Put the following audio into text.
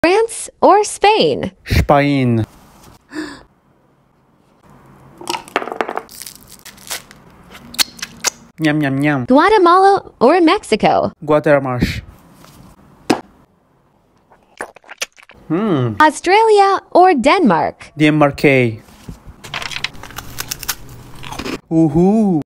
France or Spain? Spain. Nham nham nham. Guatemala or Mexico? Guatemala. Australia or Denmark? Denmark. Uhul.